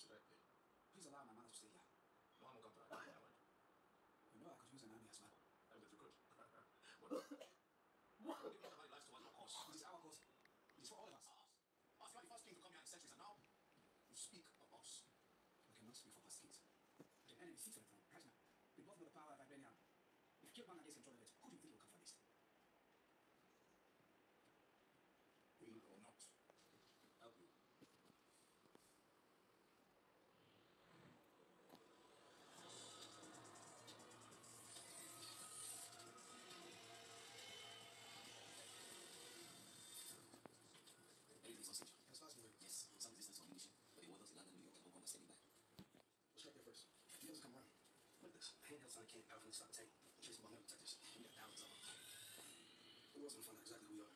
should I pay? Please allow my mother to stay here. No one will come to that. You know I could use an army as well. I bet you could. What? What? If nobody likes to watch our cause. It is our cause. It is for all of us. Us, you are the first king to come here in centuries, and now you speak of us. We cannot speak for past kings. But an enemy sits on the throne right now. We both know the power of Iberian. If Kilban gains control of it, who do you think will come for this? Will or not help you. Everything's on schedule. As far as we know. Yes, some resistance from English, but the orders in London, New York, and Hong Kong are standing by. We'll strike there first. If he doesn't come around, look at this. The handhelds on the camp out from the stop the tank. Chasing by metal detectors. We got thousands of them. The world's gonna find out exactly who we are.